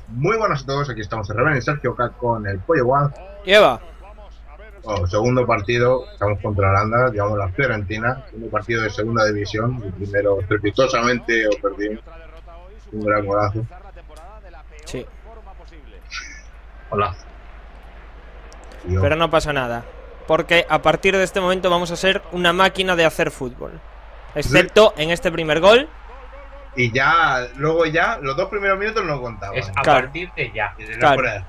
Muy buenas a todos, aquí estamos en Rebel, Sergio Cat con el Pollo One. Lleva. Segundo partido, estamos contra Holanda, digamos la Fiorentina. Segundo partido de segunda división. El primero estrepitosamente o perdimos. Un gran golazo. Sí. Hola. Pero no pasa nada. Porque a partir de este momento vamos a ser una máquina de hacer fútbol. Excepto en este primer gol. Y ya, luego ya, los dos primeros minutos no contaban. Es a partir de ya. Claro.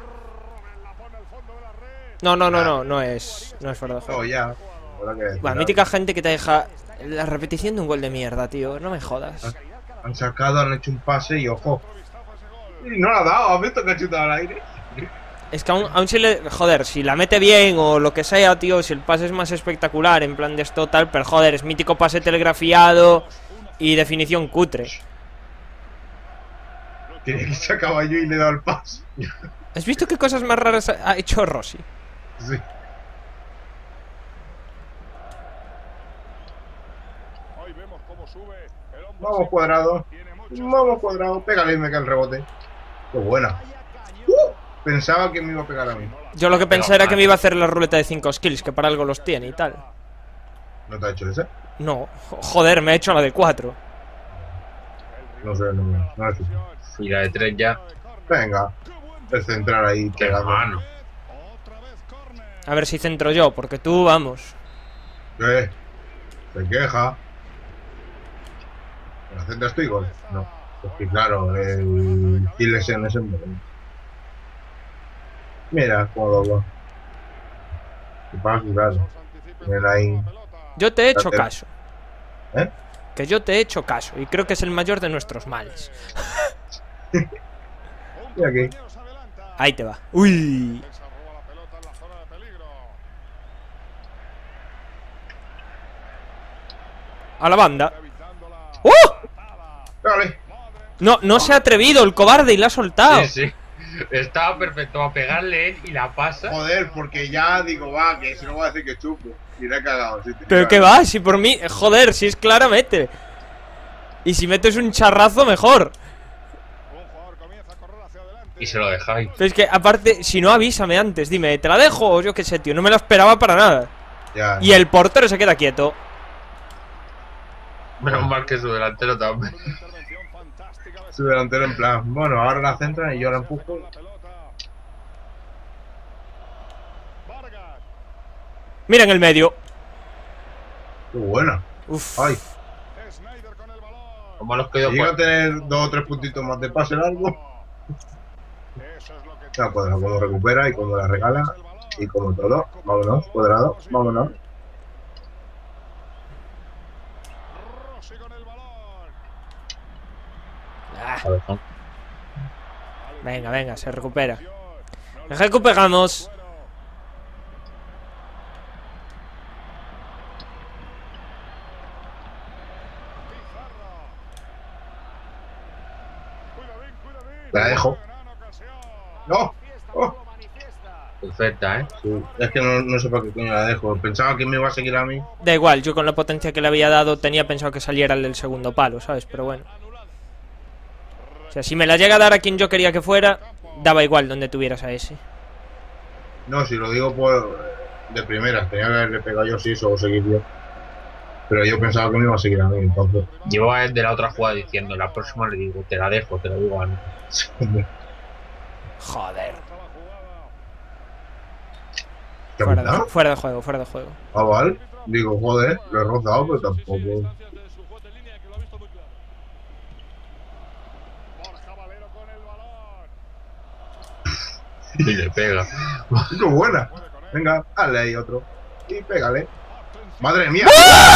No es fuera de juego. Ya. La mítica gente que te deja la repetición de un gol de mierda, tío. No me jodas. Han sacado, han hecho un pase y ojo. Y no lo ha dado, ¿has visto que ha chutado al aire? Es que aún si le... Joder, si la mete bien o lo que sea, tío, si el pase es más espectacular, en plan de esto tal, pero joder, es mítico pase telegrafiado y definición cutre. Tiene que se acaba yo y le he dado el pase. ¿Has visto qué cosas más raras ha hecho Rossi? Sí. Vamos Cuadrado. Vamos Cuadrado. Pégale y me cae el rebote. Qué buena. Pensaba que me iba a pegar a mí. Yo lo que pensé era que me iba a hacer la ruleta de 5 skills, que para algo los tiene y tal. ¿No te ha hecho ese? No, joder, me he hecho la de 4. No sé, no es eso. Y la de 3 ya. Venga. El central ahí Qué pegando. mano. A ver si centro yo, porque tú, vamos. ¿Qué? Se queja. ¿La centras tú y gol? No. Porque claro, el Gilesen es el momento. Mira cómo lo va. ¿Qué pasa? Claro. Tienen ahí. Yo te he hecho caso. ¿Eh? Que yo te he hecho caso. Y creo que es el mayor de nuestros males. Y aquí. Ahí te va. Uy. A la banda. ¡Oh! Dale. No se ha atrevido el cobarde y la ha soltado. Sí. Estaba perfecto a pegarle él y la pasa. Joder, porque ya digo, va, que si no voy a decir que chupo. Y le he cagado, sí. Pero que va, si por mí... Joder, si es claramente. Y si metes un charrazo, mejor. Y se lo dejáis. Pero es que, aparte, si no, avísame antes. Dime, ¿te la dejo? O yo qué sé, tío. No me lo esperaba para nada. Ya. Y el portero se queda quieto. Menos mal que su delantero también. Su delantero en plan, bueno, ahora la centran y yo la empujo. Mira en el medio. Qué buena. Uf. Ay. Como los que yo Llega a tener 2 o 3 puntitos más de pase largo. Ya, pues cuando recupera y cuando la regala. Y como todo. Vámonos, Cuadrado. Vámonos. Ah. Venga, se recupera. Recuperamos. La dejo. ¡No! ¡Oh! Perfecta, Sí. Es que no sé para qué coño la dejo. Pensaba que me iba a seguir a mí. Da igual, yo con la potencia que le había dado tenía pensado que saliera el del segundo palo, ¿sabes? Pero bueno. O sea, si me la llega a dar a quien yo quería que fuera, daba igual donde tuvieras a ese. No, si lo digo por de primeras. Tenía que haberle pegado yo sí, o seguir yo. Pero yo pensaba que me iba a seguir a mí, entonces. Llevo a él de la otra jugada diciendo, la próxima le digo, te la dejo, te lo digo a mí. Joder. ¿Qué Fuera ha de juego, fuera de juego. Ah, vale. Digo, joder, lo he rozado, pero tampoco. Y le pega. ¡Qué buena! Venga, dale ahí otro. Y pégale. ¡Madre mía!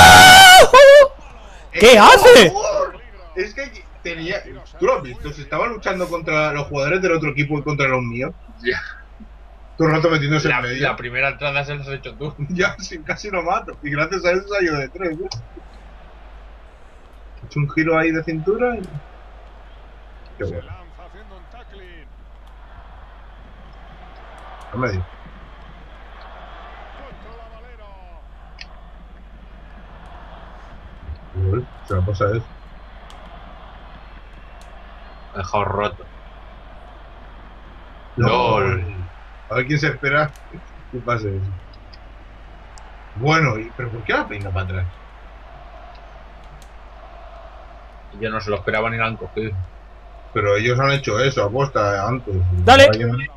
¿Qué hace? Es que tenía... ¿Tú lo has visto? Se estaba luchando contra los jugadores del otro equipo y contra los míos. Ya. Todo el rato metiéndose en medio. La primera entrada se la has hecho tú. Ya, sí, casi lo mato. Y gracias a eso se ha ido de 3. He hecho un giro ahí de cintura y... Qué bueno. A medio. Uy, se me pasa eso. Dejado roto. LOL. A ver quién se espera que pase eso. Bueno, ¿pero por qué la peina para atrás? Yo no se lo esperaba ni la han cogido. Pero ellos han hecho eso, aposta, antes. Dale.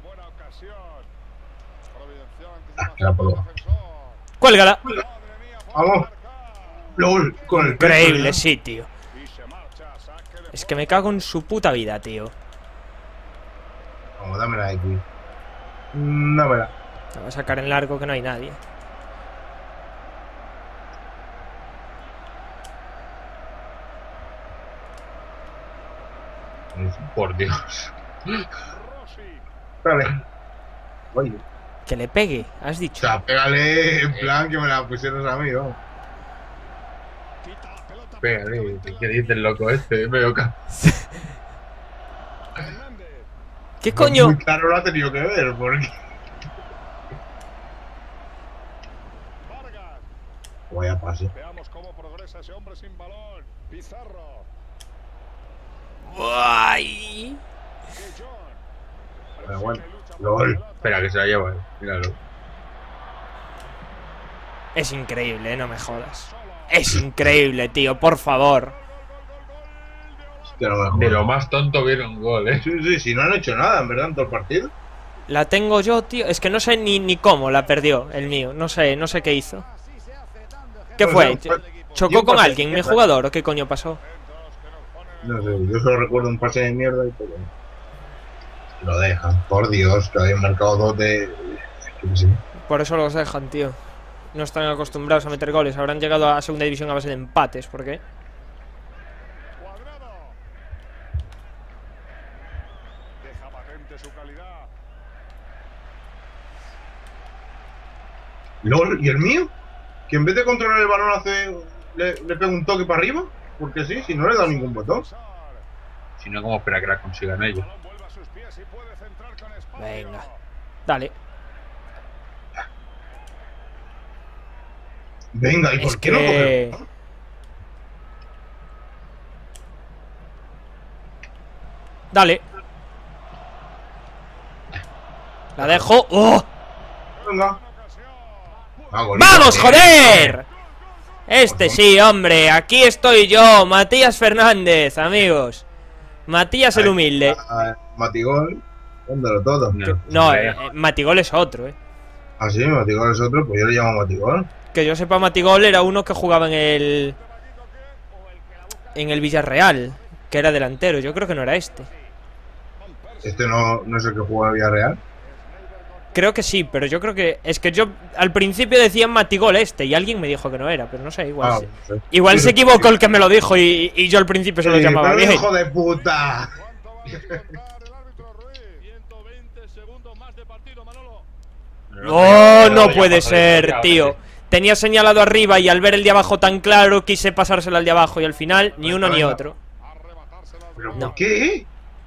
Que la prueba. Cuélgala. Vamos. LOL, con el Increíble, peso, sí, tío. Es que me cago en su puta vida, tío. Vamos, dámela de aquí. Dámela. La voy a sacar en largo que no hay nadie. Por Dios. Dale. Oye. Que le pegue, has O dicho. sea, pégale en plan que me la pusieras a mí, ¿no? Pégale, ¿qué dice el loco este? Veo que... ¿Qué coño? Muy claro lo ha tenido que ver, porque... Vaya pase. Veamos cómo progresa ese hombre sin balón. Pizarro. Ay. Bueno, LOL. Espera, que se la lleva, míralo. Es increíble, no me jodas. Es increíble, tío, por favor. Hostia, no me jodas. De lo más tonto vieron gol, Sí, sí, si no han hecho nada, en verdad, en todo el partido. La tengo yo, tío. Es que no sé ni cómo la perdió el mío. No sé qué hizo. ¿Qué No fue? sé, ¿Chocó yo con pasé alguien, mi mierda. jugador? ¿O qué coño pasó? No sé, yo solo recuerdo un pase de mierda y todo. Lo dejan, por Dios, que habían marcado dos de... Yo qué sé. Por eso los dejan, tío. No están acostumbrados a meter goles. Habrán llegado a segunda división a base de empates. ¿Por qué? Cuadrado. Deja patente su calidad. LOL, ¿y el mío? Que en vez de controlar el balón le pega un toque para arriba. Porque sí, si no le da ningún botón. Si no, ¿cómo espera que la consigan ellos? Balón vuelve a sus pies y puede centrar con espacio. Venga. Dale. Venga, ¿y Es por qué no que... coge? Dale. La dejo. ¡Oh! Venga. Ah, golito. ¡Vamos, joder! Este sí, hombre. Aquí estoy yo, Matías Fernández, amigos. Matías el humilde. Matigol, dándolo todo. No, Matigol es otro, Ah, sí, Matigol es otro, pues yo le llamo Matigol. Que yo sepa, Matigol era uno que jugaba en el Villarreal, que era delantero. Yo creo que no era este. Este no es el que juega en Villarreal. Creo que sí, pero yo creo que... Es que yo al principio decía Matigol este y alguien me dijo que no era, pero no sé, igual Ah, sí. no sé. Igual se equivocó el que me lo dijo y yo al principio se lo llamaba pero bien. hijo de puta. ¡Oh, no puede ser, tío! Tenía señalado arriba y al ver el de abajo tan claro quise pasárselo al de abajo y al final ni uno ni otro. ¿Pero No. por qué?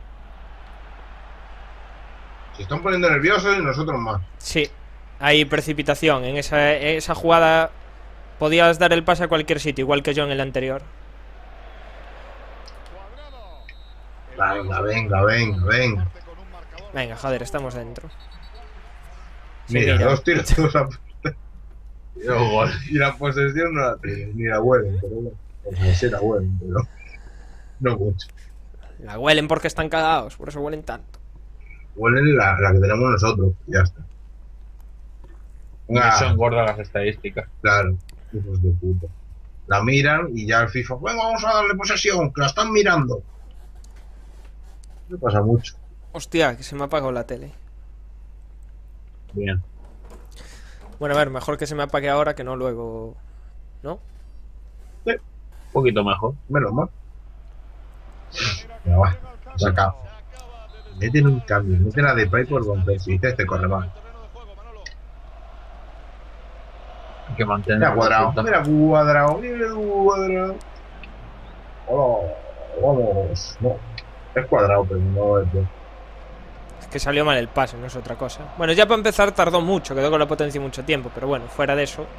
Se están poniendo nerviosos y nosotros más. Sí, hay precipitación. En esa jugada podías dar el pase a cualquier sitio, igual que yo en el anterior. Venga, venga, venga, venga. Venga, joder, estamos dentro. Sí, Mira, mira. dos tiros todos a puerta. Y la posesión no la tiene, ni la huelen, pero bueno. O sea, sí la huelen, pero no mucho. La huelen porque están cagados, por eso huelen tanto. Huelen la que tenemos nosotros, ya está. Venga, Son gordas las estadísticas. claro, hijos de puta. La miran y ya el FIFA, venga, vamos a darle posesión, que la están mirando. No pasa mucho. Hostia, que se me ha apagado la tele. Bien. Bueno, a ver, mejor que se me apague ahora que no luego. ¿No? Un poquito mejor. Menos mal. Venga, va, saca. Meten un cambio, meten a Depay por romper. Si este corre mal. Hay que mantener. Mira cuadrado, mira cuadrado, mira cuadrado. Hola, vamos. No, es cuadrado, pero no es de... Es que salió mal el pase, no es otra cosa. Bueno, ya para empezar tardó mucho, quedó con la potencia mucho tiempo, pero bueno, fuera de eso.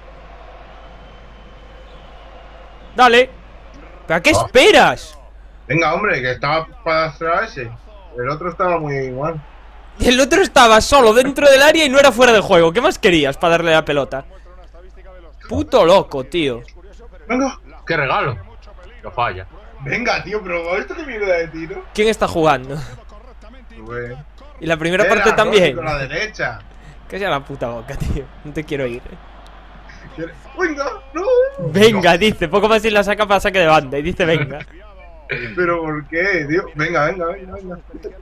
¡Dale! ¿Pero a qué esperas? Venga, hombre, que estaba para hacer a ese. El otro estaba muy mal. Y el otro estaba solo dentro del área y no era fuera de juego. ¿Qué más querías para darle la pelota? Puto loco, tío. Venga, ¡Qué regalo! Lo falla. venga, tío, pero ¿esto qué mierda de tiro? ¿Quién está jugando? Pues, Y la primera era parte Rossi también. con la derecha. Que sea la puta boca, tío. No te quiero ir. Venga, no. Venga, dice. Poco más y la saca para saque de banda. Y dice venga. Pero ¿por qué, tío? Venga, venga, venga, venga.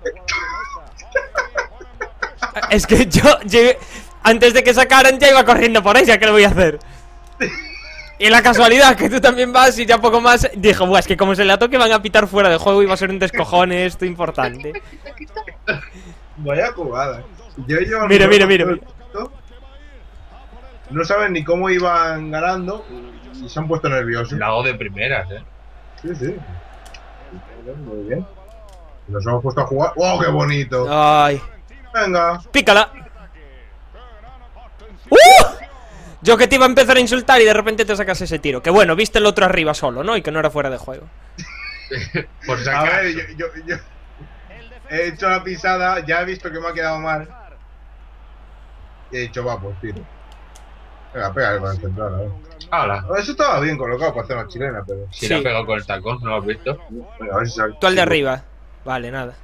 Es que yo llegué... Antes de que sacaran ya iba corriendo por ella. ¿Qué le voy a hacer? Y la casualidad que tú también vas y ya poco más. Dijo, buah, es que como se la toque van a pitar fuera de juego y va a ser un descojone esto importante. Vaya jugada. Mira, mira, mira. No saben ni cómo iban ganando y se han puesto nerviosos. La hago de primeras, Sí, sí. Muy bien. Nos hemos puesto a jugar. ¡Oh, qué bonito! Ay. Venga. Pícala. Yo que te iba a empezar a insultar y de repente te sacas ese tiro. Que bueno, viste el otro arriba solo, ¿no? Y que no era fuera de juego. Por si A acaso. ver, yo he hecho la pisada, ya he visto que me ha quedado mal. Y he dicho, va, pues tiro. Venga, pégale con el central, a ver. ¡Hala! Eso estaba bien colocado para hacer una chilena, pero. Si Sí. le ha pegado con el tacón, ¿no lo has visto? Venga, a ver si sale. Tú al de arriba. Vale, nada.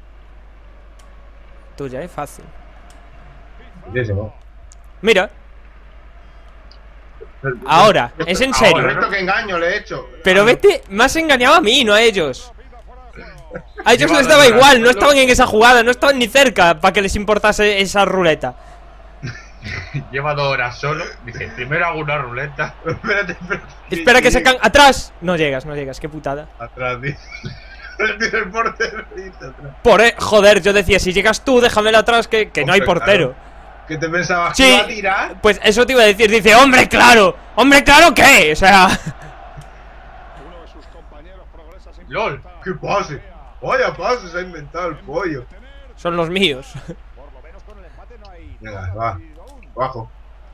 Tuya, fácil. Muchísimo. Mira, ahora, es en serio. Correcto, que engaño le he hecho. Pero vete, me has engañado a mí, no a ellos. A ellos les Lleva daba la igual, no mano. estaban en esa jugada, no estaban ni cerca para que les importase esa ruleta. Lleva 2 horas solo. Dice, primero hago una ruleta. Espérate, espérate. Espera que se can... ¡Atrás! No llegas, no llegas, qué putada. Atrás, tío. El portero dice atrás. Joder, yo decía, si llegas tú, déjamela atrás que no hay Hombre, portero. ¿Qué te pensabas Sí. que iba a tirar? Pues eso te iba a decir, dice, ¡hombre, claro! ¿Qué? O sea, Uno de sus compañeros progresa sin ¡Lol! pelota. ¡Qué pase! Vaya pase se ha inventado el pollo. son los míos. Por lo menos con el empate no hay Venga, nada va. decidido aún. Bajo.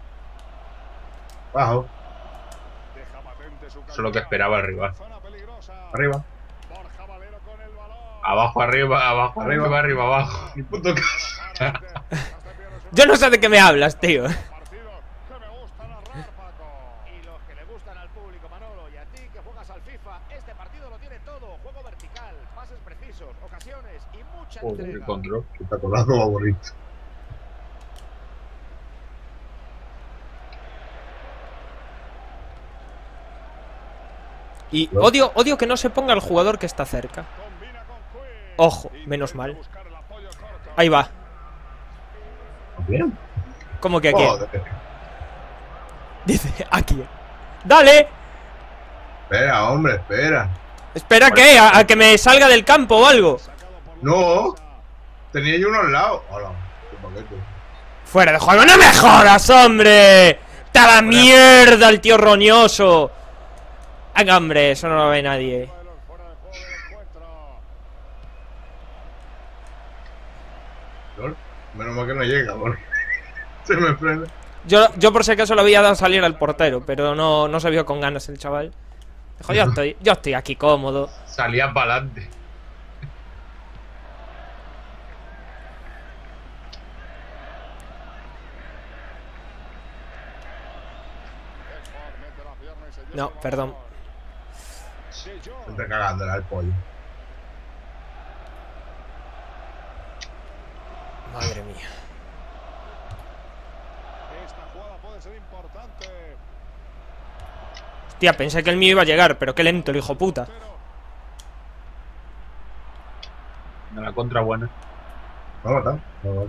Bajo. Deja patente su Eso es lo que esperaba el rival. zona peligrosa. Arriba. Borja Valero con el balón. Abajo, arriba, abajo, Arriba. arriba, arriba, abajo. Ni puto caso. Yo no sé de qué me hablas, tío. Partidos que me gusta narrar, Paco. Y los que le gustan al público, Manolo, y a ti que juegas al FIFA, este partido lo tiene todo. Juego vertical, pases precisos, ocasiones y mucha Joder, el entrega. control. Espectaculazo favorito. Y odio que no se ponga el jugador que está cerca. Combina con Quinn. Ojo, menos mal. Buscar el apoyo corto. Ahí va. Bien. ¿Cómo que aquí? Joder. Dice, aquí. ¡Dale! Espera, hombre, espera. ¿Espera qué? ¿A que me salga del campo o algo? No. Tenía yo uno al lado. Hola. Qué paquete. ¡Fuera de juego! ¡No me jodas, hombre! ¡Está la mierda el tío roñoso! Venga, hombre, eso no lo ve nadie. Fuera de juego del encuentro. Lol. Menos mal que no llega, porque se me prende. Yo por si acaso lo había dado a salir al portero, pero no se vio con ganas el chaval. Dijo, yo estoy aquí cómodo. Salía para adelante. Edford mete la pierna y se lleva No, el balón. perdón. De Jong. Está cagándola el pollo. Madre mía. Esta jugada puede ser importante. Hostia, pensé que el mío iba a llegar, pero qué lento el hijo puta. De la contra buena. No mata. No mata.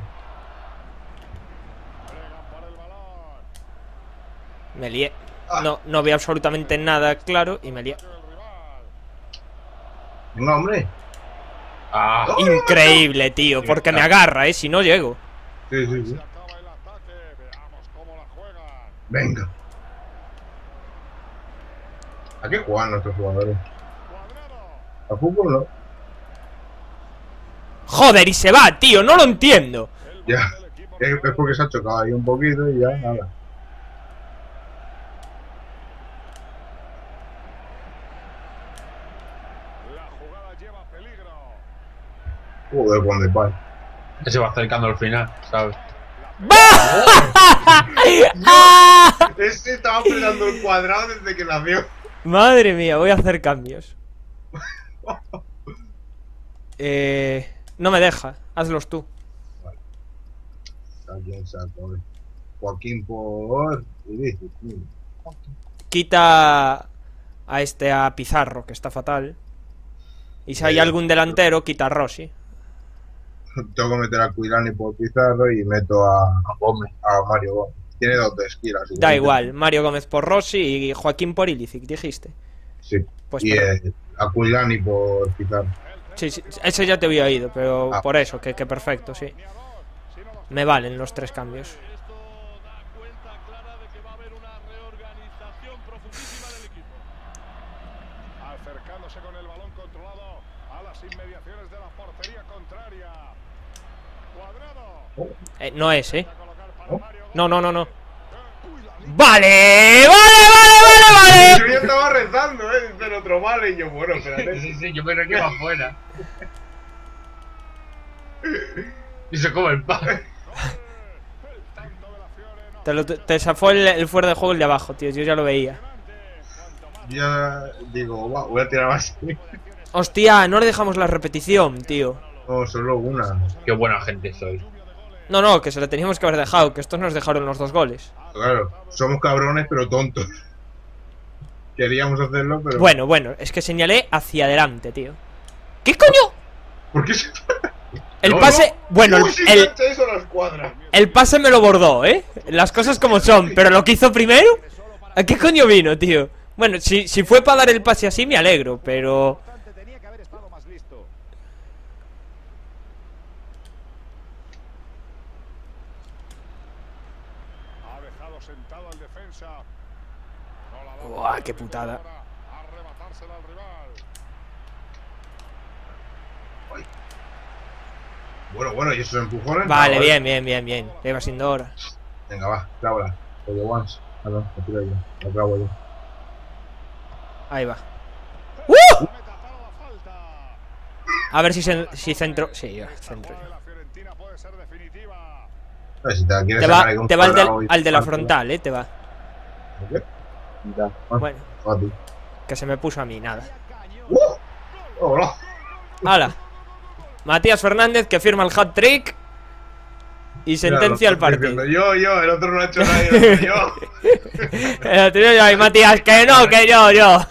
Bregan por el balón. Me lié. No vi absolutamente nada claro y me lié. El rival. Venga, hombre. ¡Ah! Increíble, tío, porque me agarra, si no llego. Sí, sí, sí. Se acaba el ataque. Veamos cómo la juegan. Venga. ¿A qué juegan nuestros jugadores? Cuadrado. A fútbol no. Joder, y se va, tío, no lo entiendo. El Ya. balón del equipo Es porque se ha chocado ahí un poquito y ya nada. La jugada lleva peligro. Joder, con Depay. Que se va acercando al final, ¿sabes? ¡Ah! Ese estaba apretando el cuadrado desde que nació. Madre mía, voy a hacer cambios. No me deja, hazlos tú. ¿A quién saco? Joaquín por... Quita a a Pizarro, que está fatal. Y si hay algún delantero, quita a Rossi. Tengo que meter a Cuilani por Pizarro y meto a Mario Gómez. Tiene 2 de esquina. Da igual, Mario Gómez por Rossi y Joaquín por Ilicic, dijiste. Sí. Pues Y a Cuilani por Pizarro. sí, ese ya te había oído, pero por eso, que perfecto, sí. Me valen los 3 cambios. Esto da cuenta clara de que va a haber una reorganización profundísima del equipo. Acercándose con el balón controlado a las inmediaciones de la portería contraria. Cuadrado. No es, A colocar para Mario. No. ¡Vale! ¡Vale! Yo ya estaba rezando, dice el otro vale. Y yo, bueno, espérate. Sí, yo me creo que va afuera. Y se come el pan. Te zafó el fuera de juego el de abajo, tío. Yo ya lo veía. Ya digo, wow, voy a tirar más. Hostia, no le dejamos la repetición, tío. No, solo una. Qué buena gente soy. No, que se la teníamos que haber dejado. Que estos nos dejaron los 2 goles. Claro, somos cabrones pero tontos. Queríamos hacerlo, pero... Bueno, es que señalé hacia adelante, tío. ¿Qué coño? ¿Por qué se...? El No, pase... no. Bueno, Uy, si engancha eso a la escuadra. el pase me lo bordó, ¿eh? Las cosas como son. Pero lo que hizo primero... ¿A qué coño vino, tío? Bueno, si fue para dar el pase así me alegro, pero... Tenía que haber estado más listo. Ha dejado sentado al defensa. No la da. Buah, qué putada. Arrebatársela al rival. Bueno, ¿y esos empujones? Vale, No, bien. Ya iba siendo hora. Venga, va, clávala. Oye, once. Ah, no, la tiro yo. La clavo yo. Ahí va. Meta para la falta. A ver si centro... Sí, ya, centro. La la Fiorentina puede ser definitiva. A ver, si te la quieres Te sacar va, ahí con te va cuadrado y al de la falta. frontal, te va. ¿Qué? Ya. Bueno, Fácil. que se me puso a mí, nada. Hola. ¡Hala! Matías Fernández que firma el hat-trick y sentencia el partido. Yo, el otro no ha hecho nada, el otro yo. Y Matías, que no, que yo.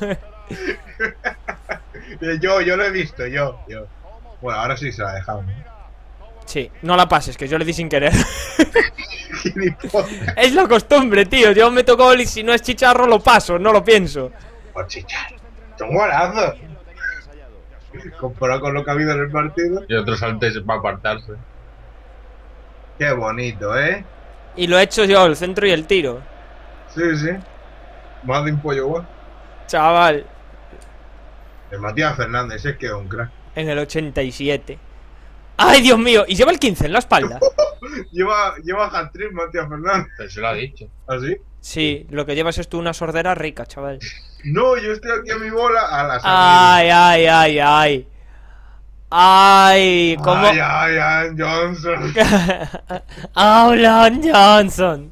Yo lo he visto, yo. Bueno, ahora sí se la dejamos. Sí, no la pases, que yo le di sin querer. Gilipollas. Es la costumbre, tío. Yo meto gol y si no es chicharro lo paso, no lo pienso. Por chichar. Son golazos. Comparado con lo que ha habido en el partido. Y otros antes va a apartarse. Qué bonito, ¿eh? Y lo he hecho yo, el centro y el tiro. Sí. Más de un pollo, güey. Chaval, El Matías Fernández es que es un crack. en el 87. ¡Ay, Dios mío! Y lleva el 15 en la espalda. Lleva hat-trick Matías Fernández. Pero se lo ha dicho. ¿Así? Sí, lo que llevas es tú una sordera rica, chaval. No, yo estoy aquí a mi bola a las Ay. Ay, ¿cómo? Ay, Johnson. Alan Johnson.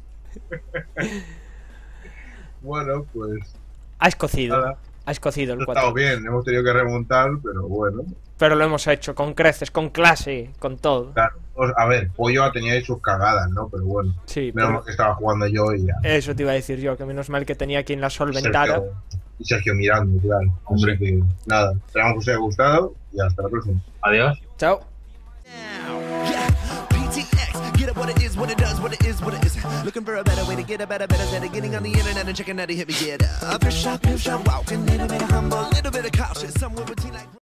Bueno, pues Ha escocido. nada. Ha escocido el Ha estado 4. bien, hemos tenido que remontar, pero bueno. Pero lo hemos hecho con creces, con clase, con todo. Claro. A ver, Pollo tenía ahí sus cagadas, ¿no? Pero bueno. Sí, Menos pero mal que estaba jugando yo y ya. eso te iba a decir yo, que menos mal que tenía quien la solventara. Sergio Miranda, claro. Así que nada, esperamos que os haya gustado y hasta la próxima. Adiós. Chao. PTX, get up what it is, what it does, what it is, what it is. Looking for a better way to get a better instead of getting on the internet and checking out a hit me get up. Fish shop, wow, a little bit of humble, little bit of cautious, somewhere between like.